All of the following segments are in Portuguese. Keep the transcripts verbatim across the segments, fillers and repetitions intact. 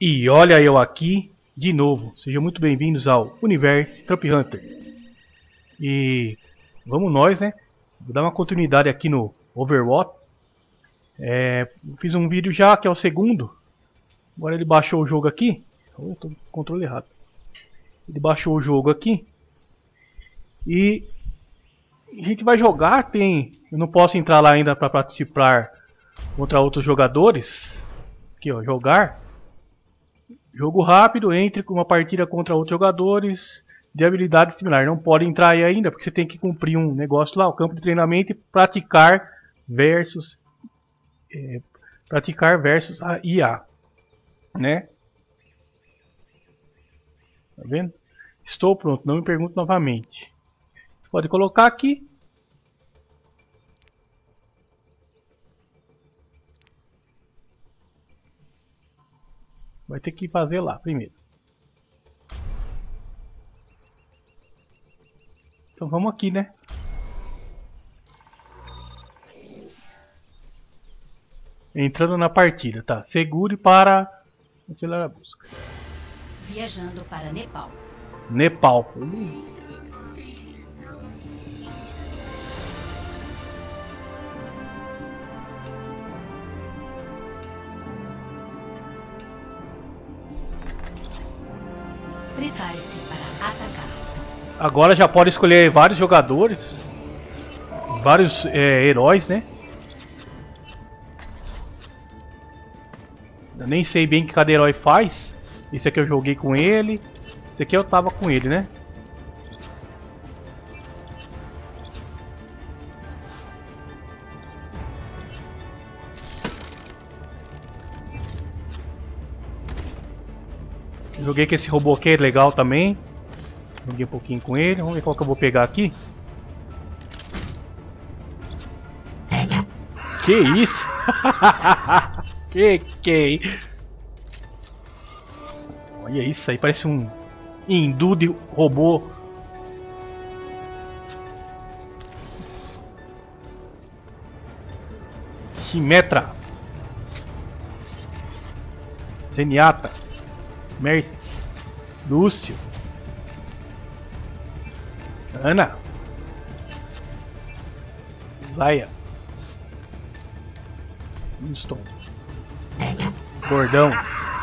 E olha eu aqui de novo. Sejam muito bem-vindos ao Universo Trump Hunter. E vamos nós, né? Vou dar uma continuidade aqui no Overwatch. É, fiz um vídeo já, que é o segundo. Agora ele baixou o jogo aqui. Eu tô com o controle errado. Ele baixou o jogo aqui. E a gente vai jogar. Tem, eu não posso entrar lá ainda para participar contra outros jogadores. Aqui, ó, jogar. Jogo rápido, entre com uma partida contra outros jogadores de habilidade similar. Não pode entrar aí ainda, porque você tem que cumprir um negócio lá, o campo de treinamento, e praticar versus é, praticar versus a I A, né? Tá vendo? Estou pronto, não me pergunte novamente. Você pode colocar aqui. Vai ter que fazer lá primeiro. Então vamos aqui, né? Entrando na partida, tá? Segure para acelerar a busca. Viajando para Nepal. Nepal. Uh. Prepare-se para atacar. Agora já pode escolher vários jogadores, vários é, heróis, né? Eu nem sei bem o que cada herói faz. Esse aqui eu joguei com ele. Esse aqui eu tava com ele, né? Joguei com esse robô aqui, é legal também. Joguei um pouquinho com ele. Vamos ver qual que eu vou pegar aqui. Que isso? que que Olha isso aí, parece um hindu de robô. Shimetra, Zenyatta, Mercy, Lúcio, Ana, Zaya, Winston, Gordão.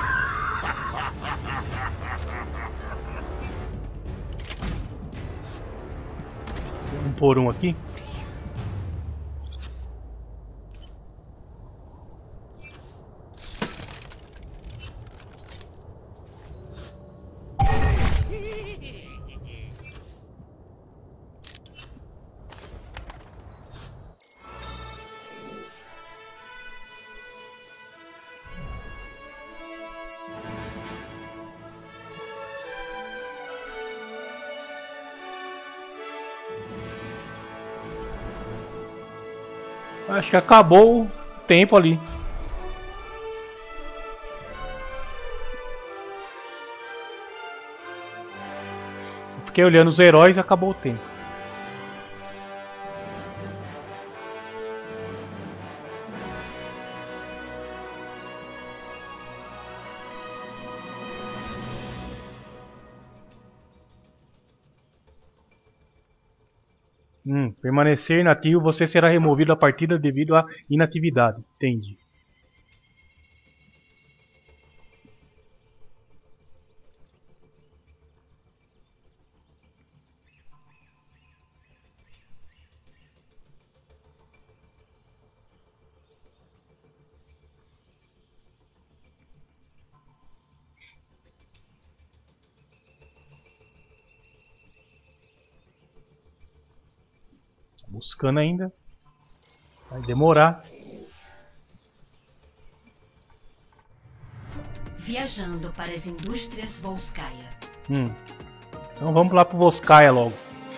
Um por um aqui. Acho que acabou o tempo ali. Fiquei olhando os heróis e acabou o tempo. Hum, permanecer inativo, você será removido da partida devido à inatividade. Entendi. Buscando ainda. Vai demorar. Viajando para as indústrias Volskaya. Hum. Então vamos lá pro Volskaya logo.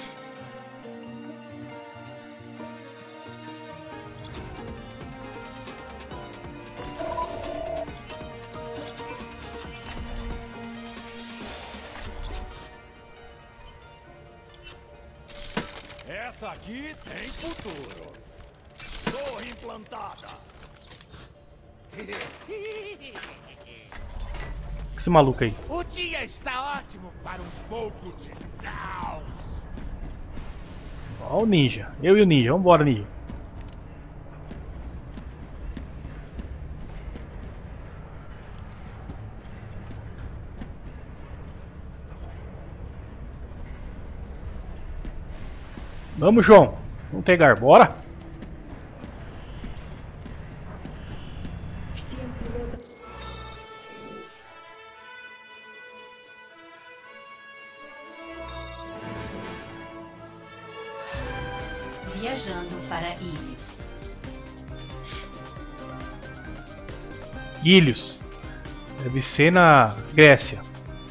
Essa aqui tem futuro. Torre implantada. esse maluco aí. O dia está ótimo para um pouco de caos. Ó o ninja. Eu e o ninja. Vambora, ninja. Vamos, João. Vamos pegar. Bora. Viajando para Ilhos. Ilhos. Deve ser na Grécia.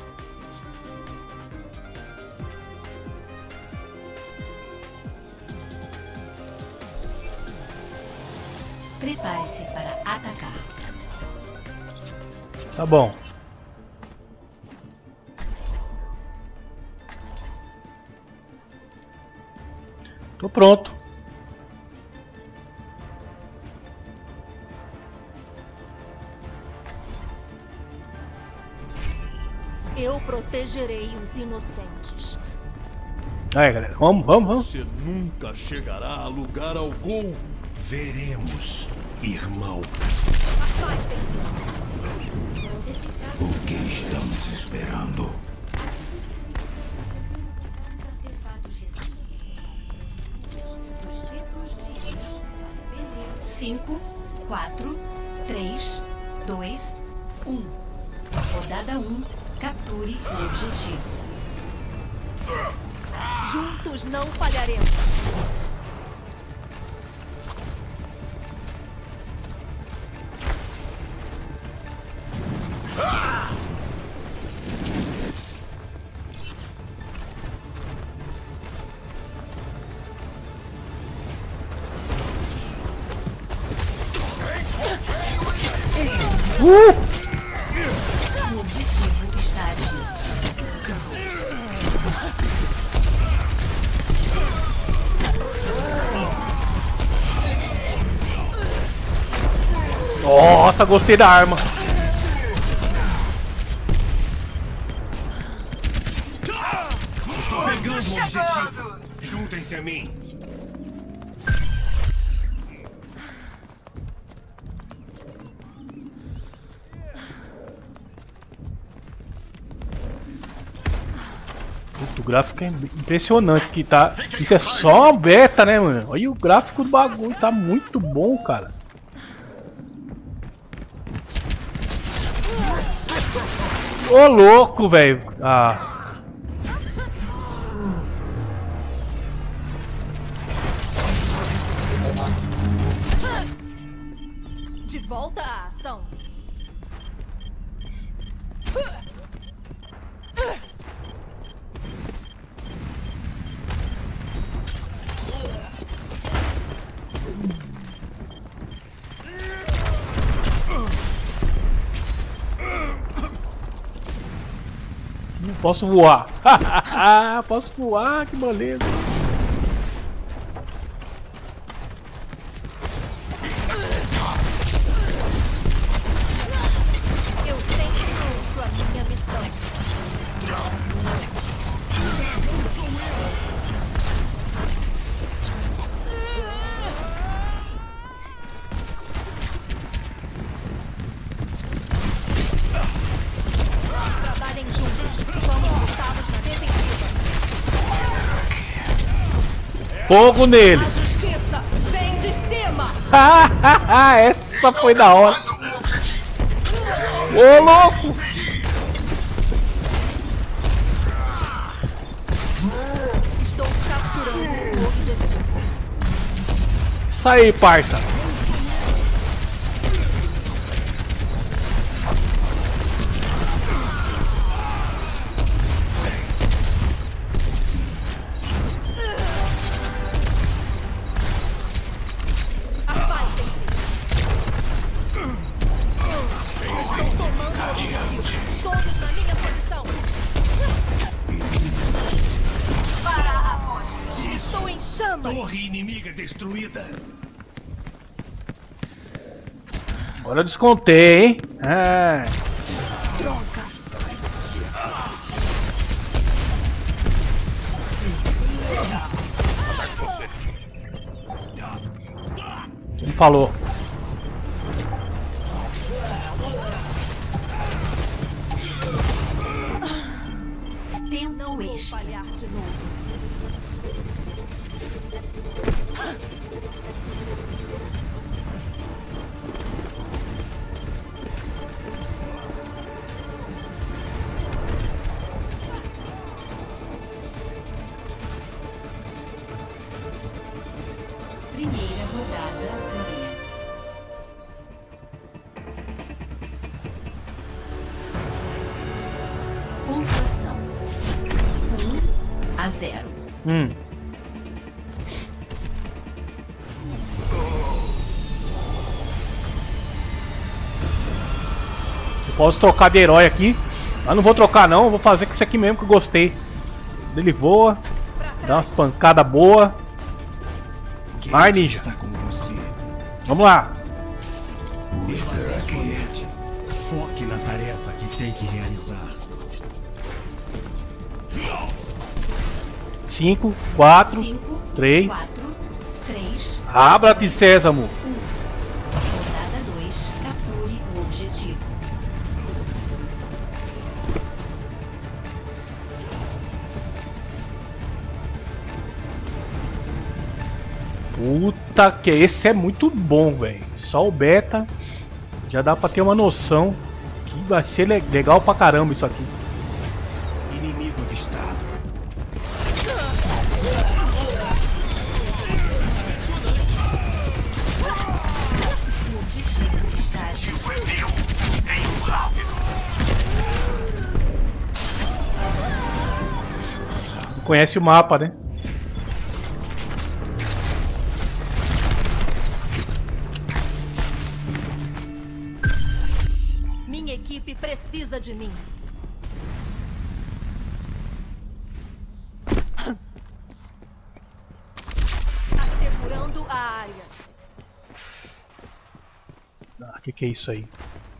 Prepare-se para atacar. Tá bom. Tô pronto. Eu protegerei os inocentes. Aí, galera. Vamos, vamos, vamos. Você nunca chegará a lugar algum. Veremos, irmão. Afastem-se. O que estamos esperando? Cinco, quatro, três, dois, um. Rodada um. Capture o objetivo. Juntos não falharemos. Uh! O objetivo está ativo. Nossa, gostei da arma. Estou pegando o objetivo. Juntem-se a mim. Puta, o gráfico é impressionante que tá. Isso é só uma beta, né, mano? Olha o gráfico do bagulho, tá muito bom, cara. Ô louco, velho. Ah. De volta à ação. Não posso voar. Posso voar, que beleza. Eu sempre cumpro a minha missão. Trabalhem juntos. Vamos lutá-los na defensiva. Fogo nele. A justiça vem de cima. Essa foi da hora. Ô louco. Estou capturando o objetivo. Isso aí, parça. Afastem-se. Estou tomando o objetivo. Todos na minha posição. Para a morte. Estou em chamas. Torre inimiga destruída. Agora eu descontei, hein? Ah. Trocas. falou. Tempo extra. Falhar de novo. Primeira rodada ganha. Pontuação um a zero. Hum. Eu posso trocar de herói aqui. Mas não vou trocar não, vou fazer com esse aqui mesmo que eu gostei. Ele voa, dá umas pancadas boas. Vai, ninja. Está com você. Vamos lá. Esvazie sua mente. Foque na tarefa que tem que realizar. cinco, quatro, cinco, três. quatro, três, Abra-te, Sésamo. um. Rodada dois. Capture o objetivo. Puta que esse é muito bom, velho. Só o beta já dá pra ter uma noção que vai ser le- legal pra caramba isso aqui. Inimigo avistado. O objetivo está agindo. Conhece o mapa, né? Minha equipe precisa de mim. Assegurando a área. Ah, que que é isso aí?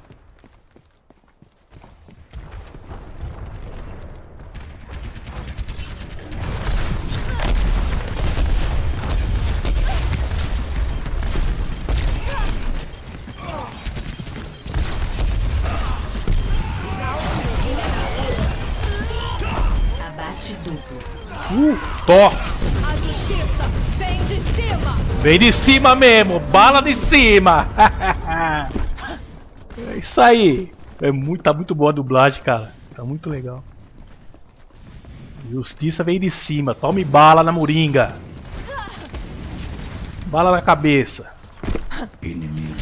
Abate duplo. Uh, Tó! A justiça vem de cima. Vem de cima mesmo, bala de cima! É isso aí! É muito, tá muito boa a dublagem, cara. Tá muito legal. Justiça vem de cima, tome bala na moringa. Bala na cabeça. Inimigo.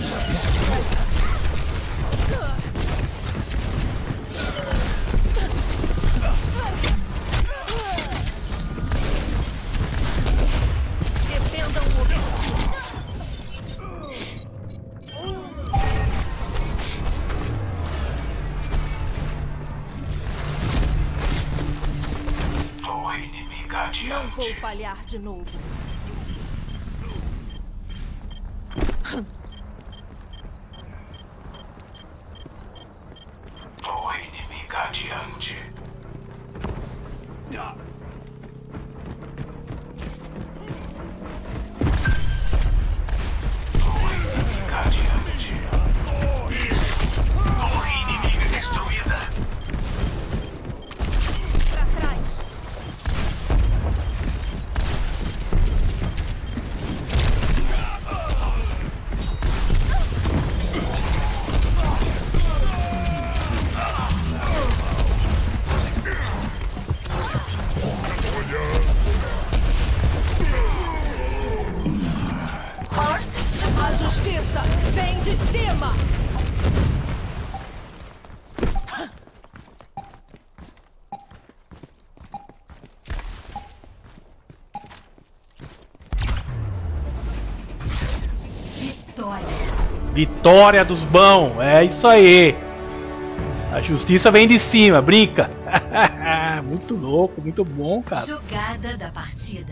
Defendam o objetivo. O inimigo Não adiante. vou falhar de novo. O inimigo adiante. Ah. O inimigo adiante. Torre inimiga destruída. Pra trás. A justiça vem de cima. Vitória. Vitória dos bons, é isso aí. A justiça vem de cima, brinca. Muito louco, muito bom, cara. Jogada da partida.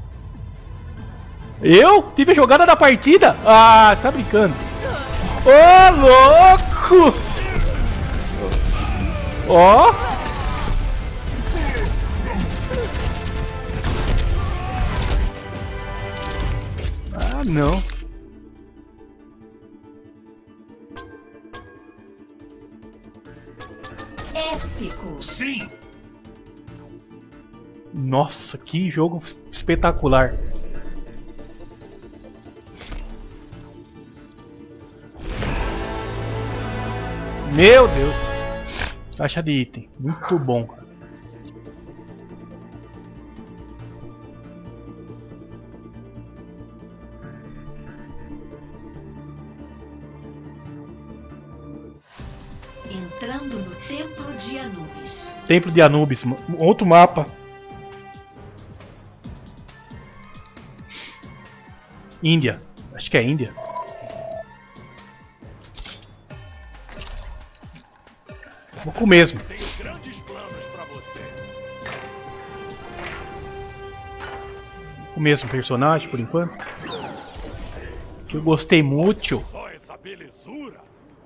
Eu tive a jogada da partida? Ah, você tá brincando. Ô, louco! Ó! Ah, não. Épico. Sim! Nossa, que jogo espetacular. Meu Deus. Caixa de item. Muito bom, cara. Entrando no Templo de Anubis. Templo de Anubis. Outro mapa. Índia. Acho que é Índia. Vou com o mesmo. Tem grandes planos pra você. O mesmo personagem por enquanto. Que eu gostei muito. Só essa belezura.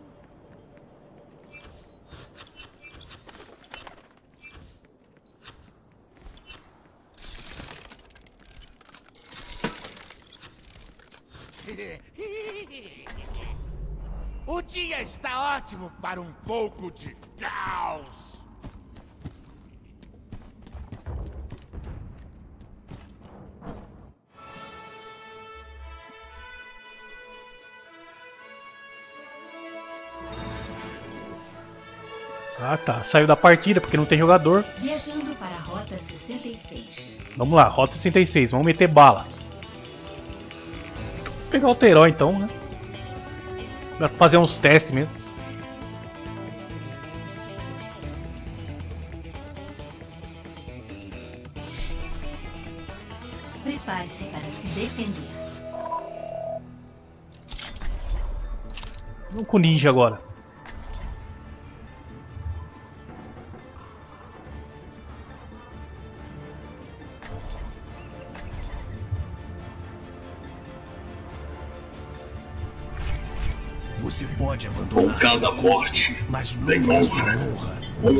O dia está ótimo para um pouco de caos. Ah tá, saiu da partida porque não tem jogador. Viajando para a Rota sessenta e seis. Vamos lá, Rota sessenta e seis, vamos meter bala. Vou pegar o Teró então, né? Pra fazer uns testes mesmo. Prepare-se para se defender. Vamos com o ninja agora. Você pode abandonar Com cada seu morte, posto, mas tem nunca sua honra. honra.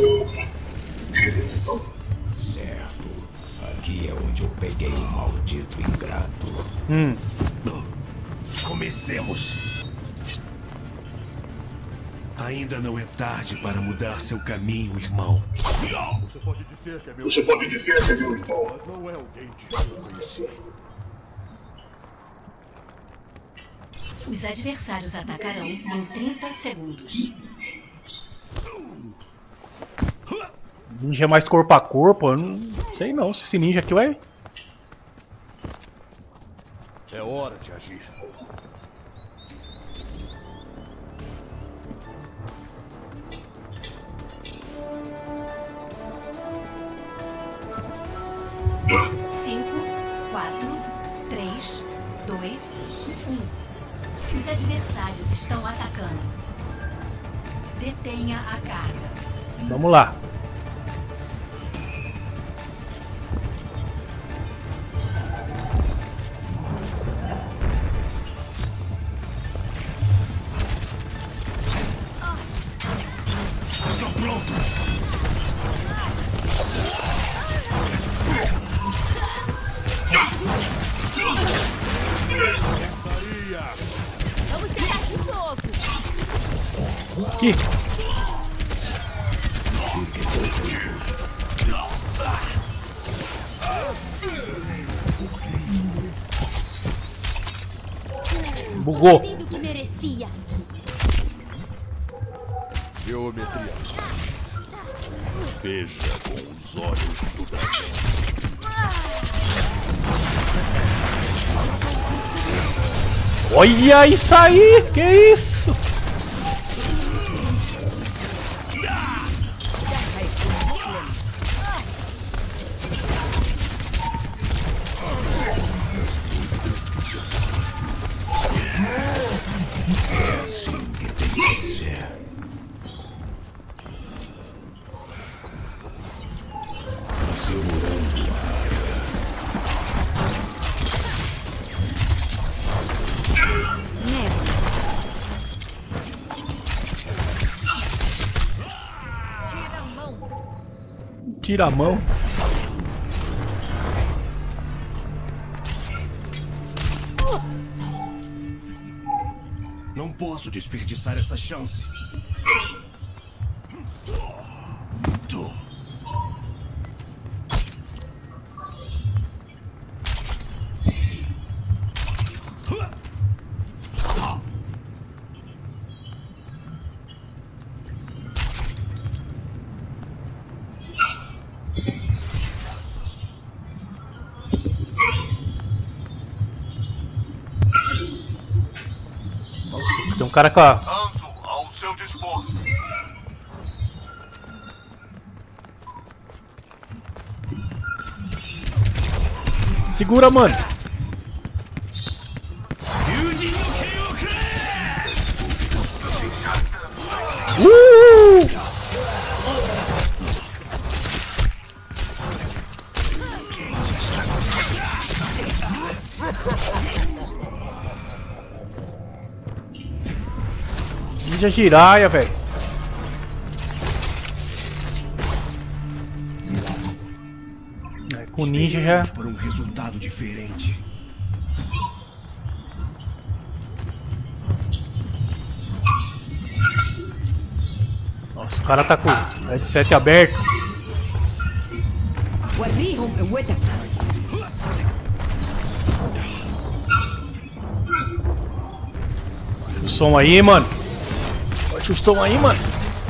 Certo. Aqui é onde eu peguei o maldito ingrato. Hum, Comecemos. Ainda não é tarde para mudar seu caminho, irmão. Você pode dizer que é meu, Você pode dizer que é meu irmão. mas não é alguém que eu conheci. Os adversários atacarão em trinta segundos. ninja é mais corpo a corpo, eu não sei não se esse ninja aqui vai. É hora de agir. cinco, quatro, três, dois, um. Os adversários estão atacando. Detenha a carga. Vamos lá. Estou pronto. Vamos tentar de novo. Ih, bugou. Tendo o que merecia. Geometria. Veja com os olhos do dragão. Olha isso aí, que isso? É assim que tem que ser. Segurando a área. Tira a mão. Tira a mão. Não posso desperdiçar essa chance. um cara com a... Anzo ao seu dispor. Segura, mano. Uh! Ninja Jiraiya, velho. É, com ninja já. Para um resultado diferente. Nossa, o cara tá com o headset aberto. وريهم قوتك. O som aí, mano. Bate o som aí, mano.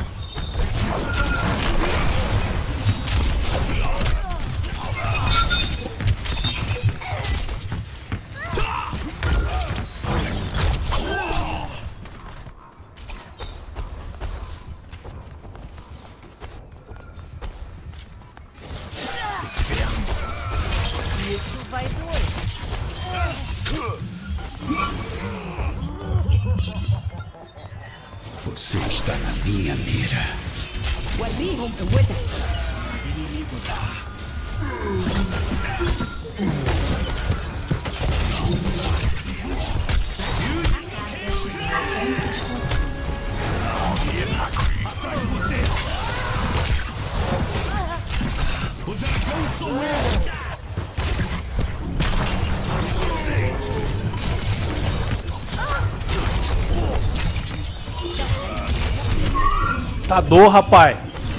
Isso vai doer. Você está na minha mira. وريهم قوتك. O dragão sou eu! Tá dor, rapaz.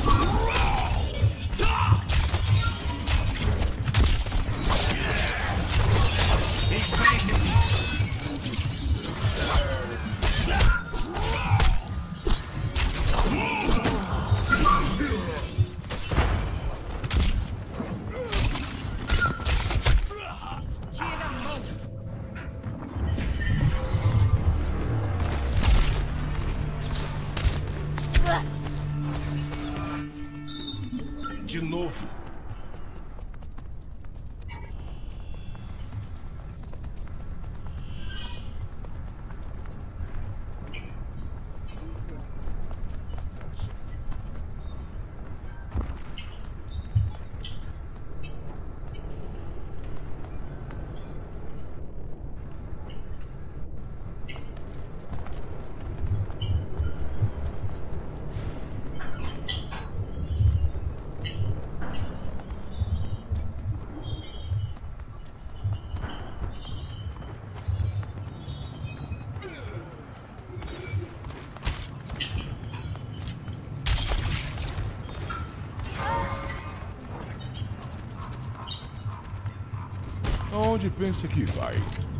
De novo. Onde pensa que vai?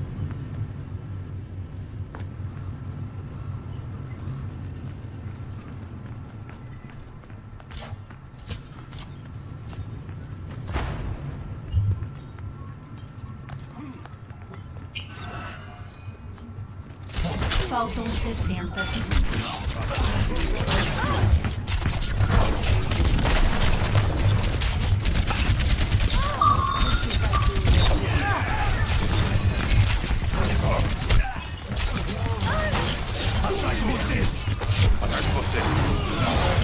Faltam sessenta segundos. Atrás de você! Atrás de você!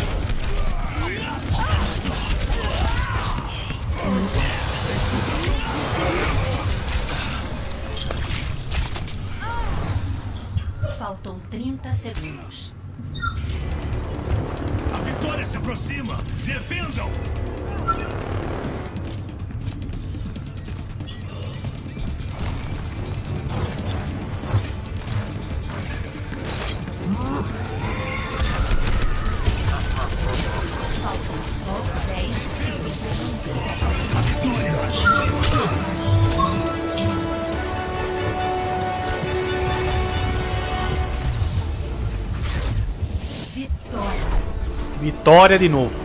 Faltam trinta segundos. A vitória se aproxima! Defendam! Faltam só dez segundos. A vitória se aproxima! Vitória. Vitória de novo.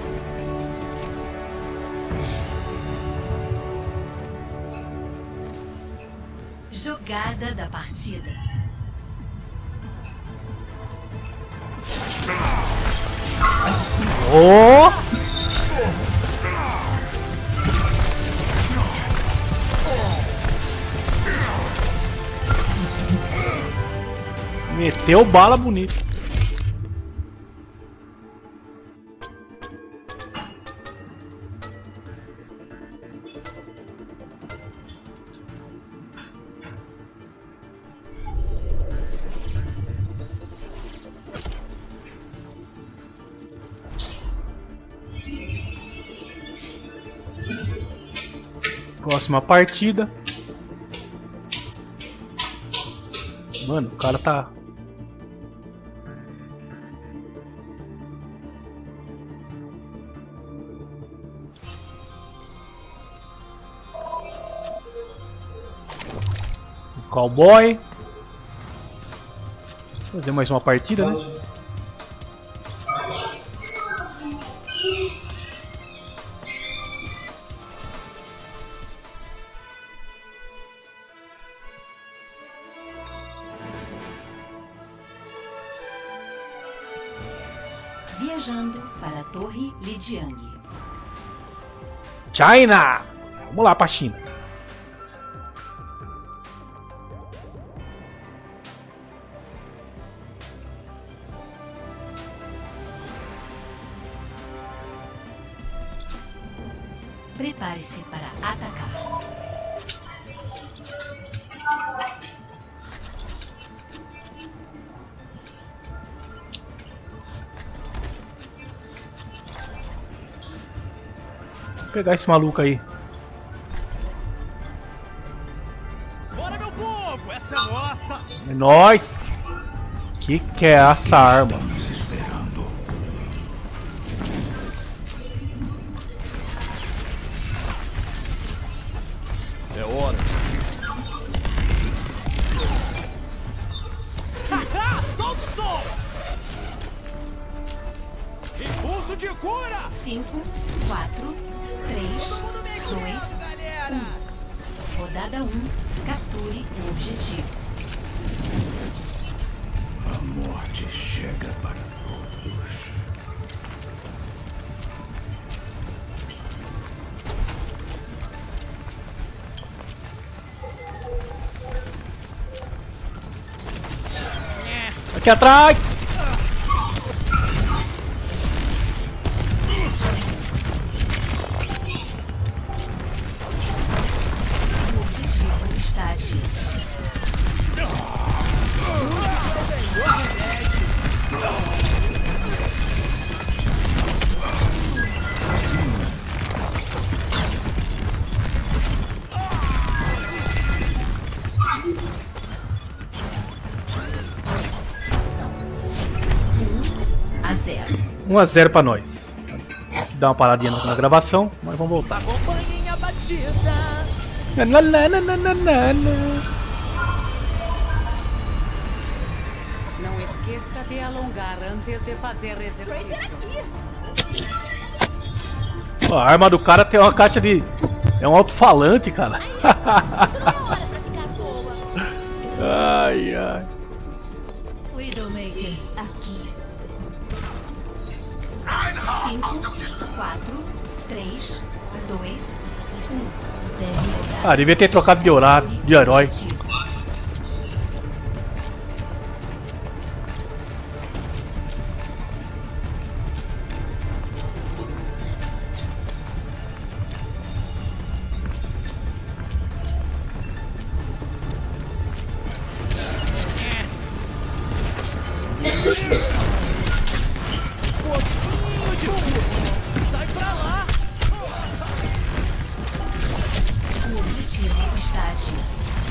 Jogada da partida. Oh! Meteu bala bonita. Próxima partida. Mano, o cara tá... O cowboy. Vou fazer mais uma partida, né? Viajando para a Torre Lijiang. China! Vamos lá pra China. Prepare-se para atacar. Vou pegar esse maluco aí. Bora, meu povo! Essa é nossa! É nóis! Que que é essa arma? Estamos esperando. É hora. Haha! Solta o som! Impulso de cura! cinco, quatro, três, dois, um. Rodada um. Capture o objetivo. A morte chega para todos. Aqui atrás! O objetivo está ativo. A zero. um a zero pra nós. Dá uma paradinha na, na gravação, mas vamos voltar. Acompanhem a batida! Na, na, na, na, na, na, na. Não esqueça de alongar antes de fazer exercício. Ó, a arma do cara tem uma caixa de... É um alto-falante, cara. Isso não é hora pra ficar à toa. Ai, ai. Widowmaker aqui. cinco, quatro, três, dois, um. Ah, devia ter trocado de horário, de herói. Sai pra lá! O objetivo está ativo.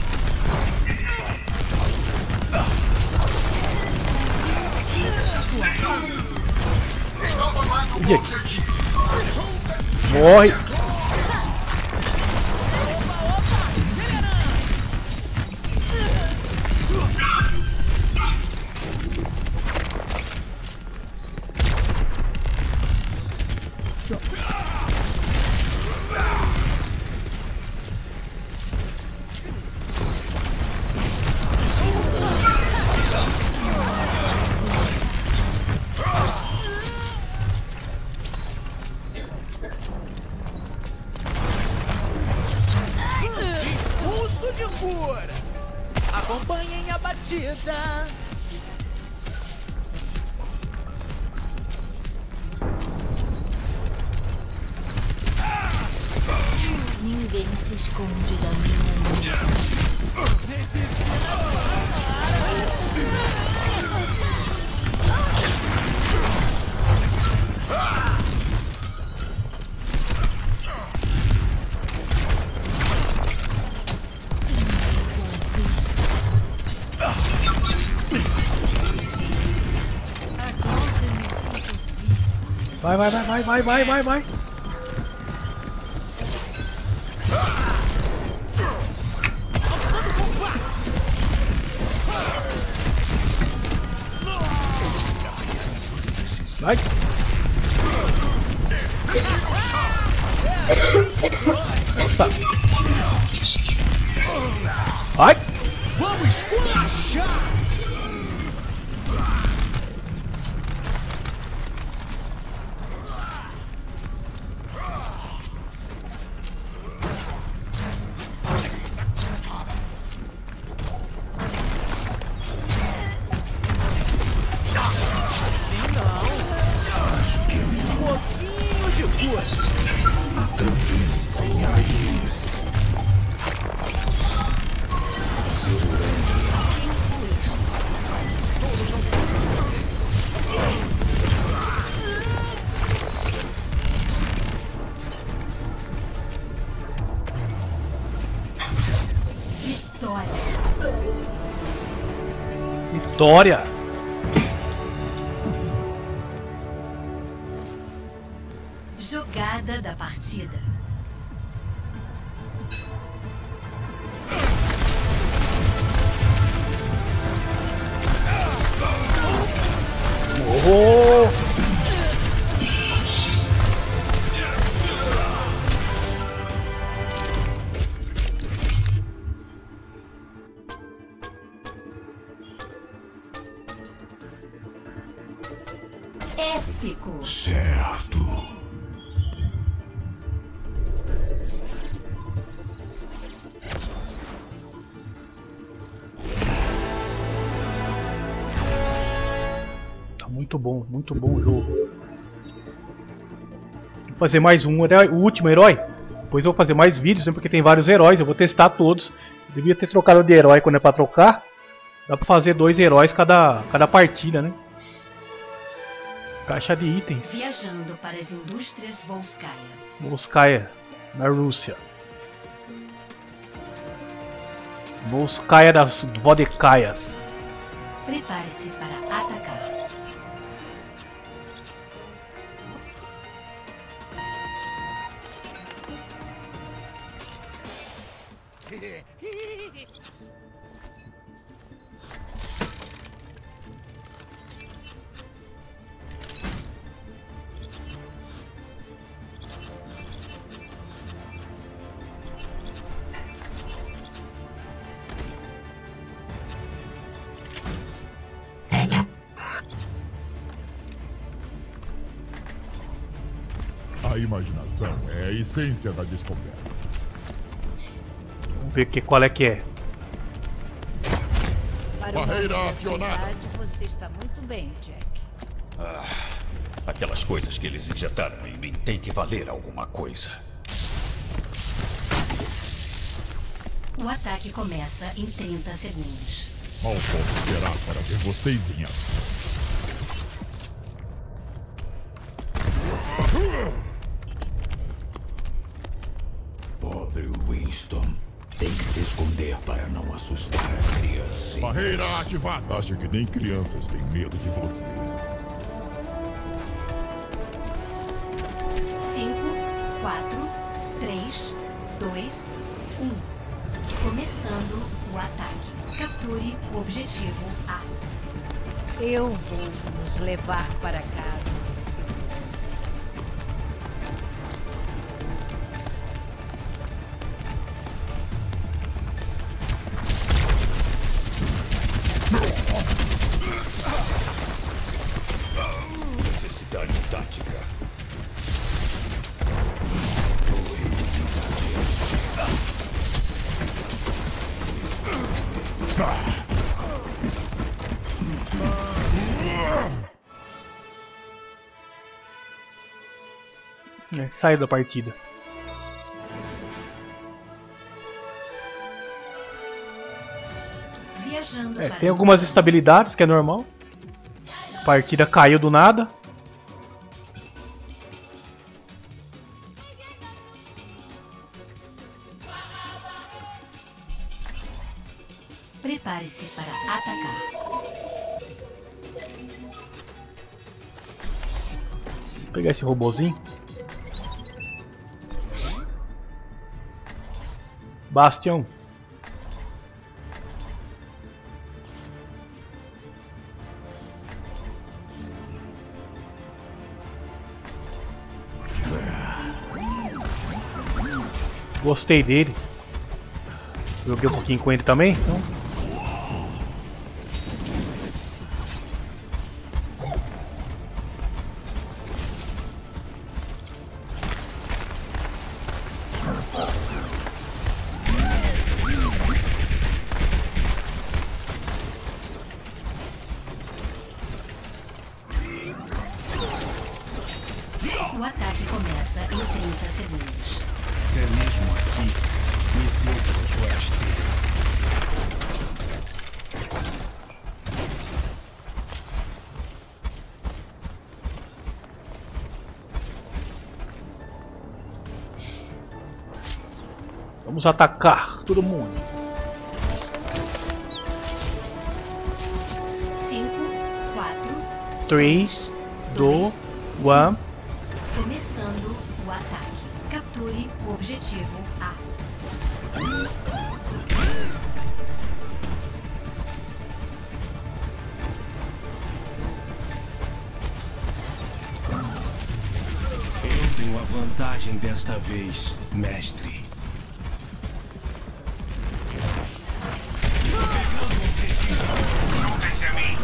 E aqui? Morre! vida. Ninguém se esconde da minha mão. Vai, vai, vai, vai, vai, vai, vai, vai. Vai. Nossa. Vai. Vamos esculachar! Atravessem a eles. Vitória. Vitória. Jogada da partida. Oh! Épico. Certo. Muito bom, muito bom o jogo. Vou fazer mais um, o último herói. Depois eu vou fazer mais vídeos, né, porque tem vários heróis. Eu vou testar todos. Eu devia ter trocado de herói quando é pra trocar. Dá pra fazer dois heróis cada, cada partida, né? Caixa de itens. Viajando para as indústrias Volskaya. Volskaya, na Rússia. Volskaya das Vodkayas. Prepare-se para atacar. A imaginação é a essência da descoberta. Vamos ver que, qual é que é. Para uma Barreira acionada. universidade, você está muito bem, Jack. Ah, aquelas coisas que eles injetaram em mim têm que valer alguma coisa. O ataque começa em trinta segundos. Mal posso esperar para ver vocês em ação. Pobre Winston. Tem que se esconder para não assustar as crianças. Barreira ativada. Acho que nem crianças têm medo de você. cinco, quatro, três, dois, um. Começando o ataque. Capture o objetivo A. Eu vou nos levar para casa em segurança. Necessidade tática. É, sai da partida. Viajando É, para tem algumas instabilidades que é normal. A partida caiu do nada. Prepare-se para atacar. Vou pegar esse robozinho. Bastion. Gostei dele. Joguei um pouquinho com ele também, então. O ataque começa em trinta segundos. Até mesmo aqui, me sinto um forasteiro. Vamos atacar todo mundo. cinco, quatro, três, dois, um. começando o ataque. Capture o objetivo A. Eu tenho a vantagem desta vez, mestre. Junta-se a mim.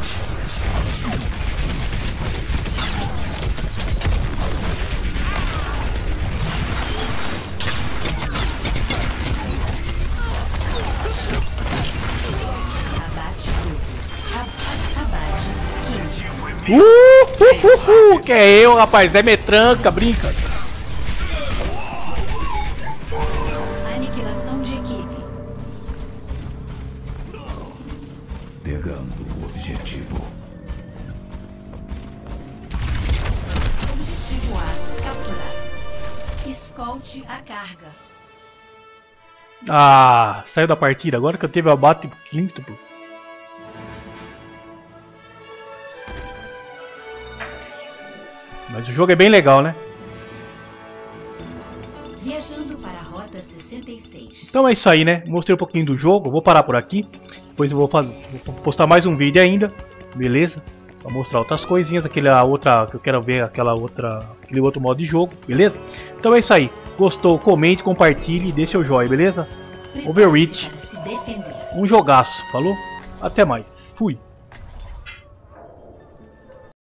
Abate tudo. Ab- Abate quinze. Uh, uh, uh, uh, que é eu, rapaz? É metranca, brinca. Aniquilação de equipe. Pegando o objetivo. Objetivo A capturado. Escolte a carga. Ah, saiu da partida. Agora que eu teve o abate quíntuplo. Mas o jogo é bem legal, né? Viajando para a rota sessenta e seis. Então é isso aí, né? Mostrei um pouquinho do jogo. Vou parar por aqui. Depois eu vou, fazer, vou postar mais um vídeo ainda. Beleza? Pra mostrar outras coisinhas. Aquela outra que eu quero ver. Aquela outra. Aquele outro modo de jogo. Beleza? Então é isso aí. Gostou? Comente, compartilhe e deixe o joinha. Beleza? Overreach. Prepare-se para se defender. Um jogaço. Falou? Até mais. Fui.